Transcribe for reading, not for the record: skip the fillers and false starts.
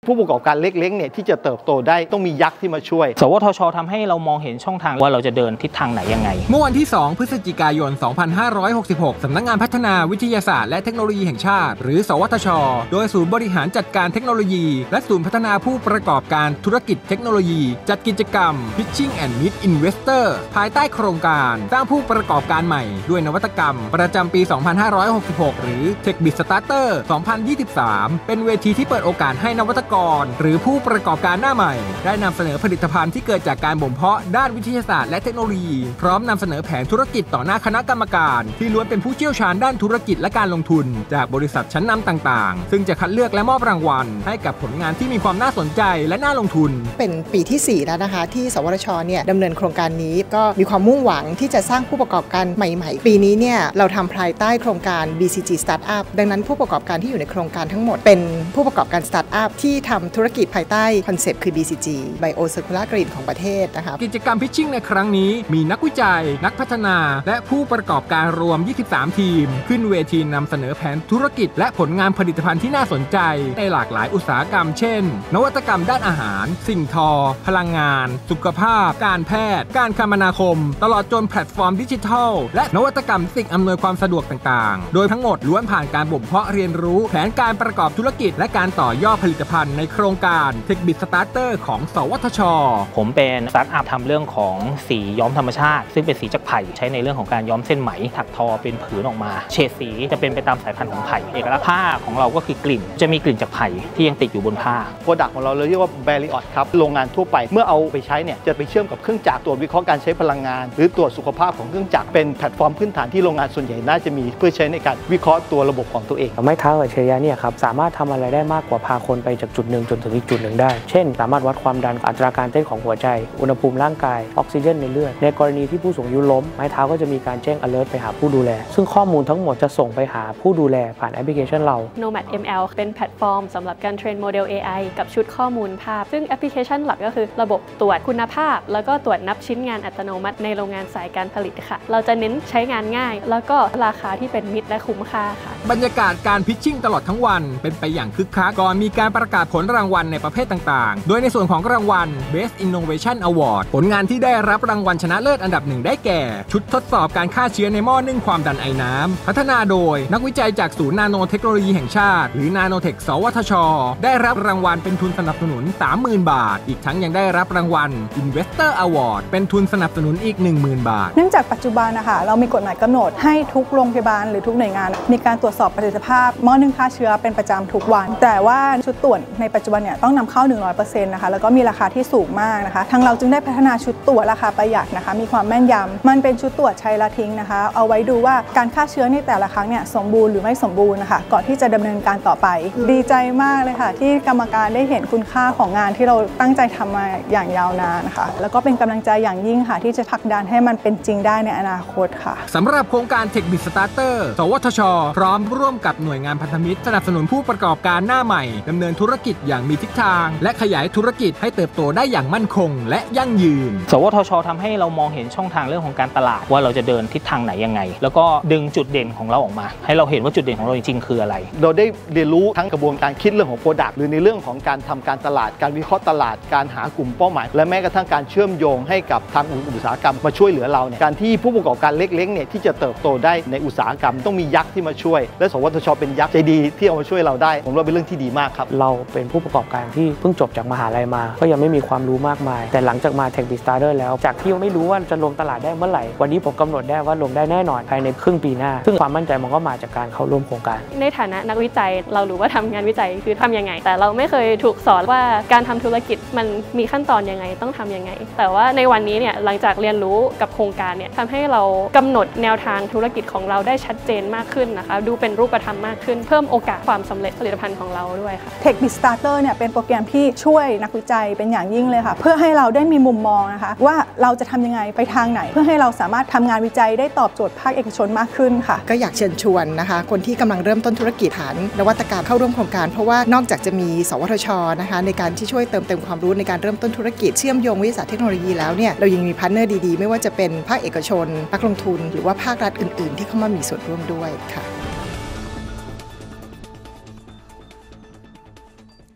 ผู้ประกอบการเล็กๆเนี่ยที่จะเติบโตได้ต้องมียักษ์ที่มาช่วยสวทช.ทำให้เรามองเห็นช่องทางว่าเราจะเดินทิศทางไหนยังไงเมื่อวันที่ 2 พฤศจิกายน 2566 สำนักงานพัฒนาวิทยาศาสตร์และเทคโนโลยีแห่งชาติหรือสวทช.โดยศูนย์บริหารจัดการเทคโนโลยีและศูนย์พัฒนาผู้ประกอบการธุรกิจเทคโนโลยีจัดกิจกรรม Pitching and Meet Investor ภายใต้โครงการสร้างผู้ประกอบการใหม่ด้วยนวัตกรรมประจำปี 2566 หรือ TechBit Starter 2023 เป็นเวทีที่เปิดโอกาสให้นวัตกรหรือผู้ประกอบการหน้าใหม่ได้นำเสนอผลิตภัณฑ์ที่เกิดจากการบ่มเพาะด้านวิทยาศาสตร์และเทคโนโลยีพร้อมนำเสนอแผนธุรกิจต่อหน้าคณะกรรมการที่ล้วนเป็นผู้เชี่ยวชาญด้านธุรกิจและการลงทุนจากบริษัทชั้นนำต่างๆซึ่งจะคัดเลือกและมอบรางวัลให้กับผลงานที่มีความน่าสนใจและน่าลงทุนเป็นปีที่4แล้วนะคะที่สวทช.เนี่ยดำเนินโครงการนี้ก็มีความมุ่งหวังที่จะสร้างผู้ประกอบการใหม่ๆปีนี้เนี่ยเราทำภายใต้โครงการ BCG Startup ดังนั้นผู้ประกอบการที่อยู่ในโครงการทั้งหมดเป็นผู้ประกอบการ Startup ที่ทำธุรกิจภายใต้คอนเซปต์คือ BCG Bio Circular Green ของประเทศนะคะกิจกรรม Pitching ในครั้งนี้มีนักวิจัยนักพัฒนาและผู้ประกอบการรวม23ทีมขึ้นเวทีนำเสนอแผนธุรกิจและผลงานผลิตภัณฑ์ที่น่าสนใจในหลากหลายอุตสาหกรรมเช่นนวัตกรรมด้านอาหารสิ่งทอพลังงานสุขภาพการแพทย์การคมนาคมตลอดจนแพลตฟอร์มดิจิทัลและนวัตกรรมสิ่งอำนวยความสะดวกต่างๆโดยทั้งหมดล้วนผ่านการบ่มเพาะเรียนรู้แผนการประกอบธุรกิจและการต่อยอดผลิตภัณฑ์ในโครงการ TechBit Starter ของสวทช. ผมเป็นสตาร์ทอัพทำเรื่องของสีย้อมธรรมชาติซึ่งเป็นสีจากไผ่ใช้ในเรื่องของการย้อมเส้นไหมถักทอเป็นผืนออกมาเฉดสีจะเป็นไปตามสายพันธุ์ของไผ่เอกลักษณ์ผ้าของเราก็คือกลิ่นจะมีกลิ่นจากไผ่ที่ยังติดอยู่บนผ้าโปรดักต์ของเราเรียกว่า Barriot ครับโรงงานทั่วไปเมื่อเอาไปใช้เนี่ยจะไปเชื่อมกับเครื่องจักรตรวจวิเคราะห์การใช้พลังงานหรือตรวจสุขภาพของเครื่องจักรเป็นแพลตฟอร์มพื้นฐานที่โรงงานส่วนใหญ่น่าจะมีเพื่อใช้ในการวิเคราะห์ตัวระบบของตัวเองไม้เท้าอัจฉริยะเนี่ยครับสามารถทำอะไรได้มากกว่าพาคนไปจากจุดหนึ่งจนถึงอีกจุดหนึ่งได้เช่นสามารถวัดความดันอัตราการเต้นของหัวใจอุณหภูมิร่างกายออกซิเจนในเลือดในกรณีที่ผู้สูงอายุล้มไม้เท้าก็จะมีการแจ้ง alert ไปหาผู้ดูแลซึ่งข้อมูลทั้งหมดจะส่งไปหาผู้ดูแลผ่านแอปพลิเคชันเรา Nomad ML เป็นแพลตฟอร์มสำหรับการเทรนโมเดล AI กับชุดข้อมูลภาพซึ่งแอปพลิเคชันหลักก็คือระบบตรวจคุณภาพแล้วก็ตรวจนับชิ้นงานอัตโนมัติในโรงงานสายการผลิตค่ะเราจะเน้นใช้งานง่ายแล้วก็ราคาที่เป็นมิตรและคุ้มค่าค่ะบรรยากาศการพิชชิ่งตลอดทั้งวันเป็นไปอย่างคึกคักก่อนมีการประกาศผลรางวัลในประเภทต่างๆโดยในส่วนของรางวัล Best Innovation Award ผลงานที่ได้รับรางวัลชนะเลิศอันดับหนึ่งได้แก่ชุดทดสอบการฆ่าเชื้อในหม้อนึ่งความดันไอน้ำพัฒนาโดยนักวิจัยจากศูนย์นาโนเทคโนโลยีแห่งชาติหรือนาโนเทคสวทช.ได้รับรางวัลเป็นทุนสนับสนุน 30,000 บาทอีกทั้งยังได้รับรางวัล Investor Award เป็นทุนสนับสนุนอีก 10,000 บาทเนื่องจากปัจจุบันนะคะเรามีกฎหมายกำหนดให้ทุกโรงพยาบาลหรือทุกหน่วยงานมีการตรวจสอบประสิทธิภาพหม้อนึ่งฆ่าเชื้อเป็นประจำทุกวันแต่ว่าชุดตรวจในปัจจุบันเนี่ยต้องนำเข้า 100% นะคะแล้วก็มีราคาที่สูงมากนะคะทางเราจึงได้พัฒนาชุดตรวจราคาประหยัดนะคะมีความแม่นยำมันเป็นชุดตรวจใช้และทิ้งนะคะเอาไว้ดูว่าการฆ่าเชื้อในแต่ละครั้งเนี่ยสมบูรณ์หรือไม่สมบูรณ์นะคะก่อนที่จะดำเนินการต่อไปดีใจมากเลยค่ะที่กรรมการได้เห็นคุณค่าของงานที่เราตั้งใจทำมาอย่างยาวนานนะคะแล้วก็เป็นกำลังใจอย่างยิ่งค่ะที่จะผลักดันให้มันเป็นจริงได้ในอนาคตค่ะสำหรับโครงการ TechBit Starter สวทช.พร้อมร่วมกับหน่วยงานพันธมิตรสนับสนุนผู้ประกอบการหน้าใหม่ดำเนินธุรกิจอย่างมีทิศทางและขยายธุรกิจให้เติบโตได้อย่างมั่นคงและยั่งยืนสวทช.ทำให้เรามองเห็นช่องทางเรื่องของการตลาดว่าเราจะเดินทิศทางไหนยังไงแล้วก็ดึงจุดเด่นของเราออกมาให้เราเห็นว่าจุดเด่นของเราจริงๆคืออะไรเราได้เรียนรู้ทั้งกระบวนการคิดเรื่องของ Product หรือในเรื่องของการทำการตลาดการวิเคราะห์ตลาดการหากลุ่มเป้าหมายและแม้กระทั่งการเชื่อมโยงให้กับทางอุตสาหกรรมมาช่วยเหลือเราเนี่ยการที่ผู้ประกอบการเล็กๆเนี่ยที่จะเติบโตได้ในอุตสาหกรรมต้องมียักษ์ที่มาช่วยและสวทช.เป็นยักษ์ใจดีที่เอามาช่วยเราได้ผมว่าเป็นเรื่องที่ดีมากครับเราเป็นผู้ประกอบการที่เพิ่งจบจากมหาลัยมาก็ยังไม่มีความรู้มากมายแต่หลังจากมา TechBit Starter แล้วจากที่ยังไม่รู้ว่าจะลงตลาดได้เมื่อไหร่วันนี้ผมกำหนดได้ว่าลงได้แน่นอนภายในครึ่งปีหน้าซึ่งความมั่นใจมันก็มาจากการเข้าร่วมโครงการในฐานะนักวิจัยเรารู้ว่าทำงานวิจัยคือทำยังไงแต่เราไม่เคยถูกสอนว่าการทำธุรกิจมันมีขั้นตอนยังไงต้องทำยังไงแต่ว่าในวันนี้เนี่ยหลังจากเรียนรู้กับโครงการเนี่ยทำให้เรากำหนดแนวทางธุรกิจของเราได้ชัดเจนมากขึ้นนะคะดูเป็นรูปธรรมมากขึ้นเพิ่มโอกาสความสำเร็จผลิตภัณฑ์ของเราด้วยค่ะ TechBit Starter เนี่ยเป็นโปรแกรมที่ช่วยนักวิจัยเป็นอย่างยิ่งเลยค่ะเพื่อให้เราได้มีมุมมองนะคะว่าเราจะทำยังไงไปทางไหนเพื่อให้เราสามารถทำงานวิจัยได้ตอบโจทย์ภาคเอกชนมากขึ้นค่ะก็อยากเชิญชวนนะคะคนที่กำลังเริ่มต้นธุรกิจฐานนวัตกรรมเข้าร่วมโครงการเพราะว่านอกจากจะมีสวทช.นะคะในการที่ช่วยเติมเต็มความรู้ในการเริ่มต้นธุรกิจเชื่อมโยงวิทยาศาสตร์เทคโนโลยีแล้วเนี่ยเรายังมีพาร์ทเนอร์ดีๆไม่ว่าจะเป็นภาคเอกชนภาคลงทุนหรือว่าภาครัฐอื่นๆที่เข้ามามีส่วนร่วมด้วยค่ะ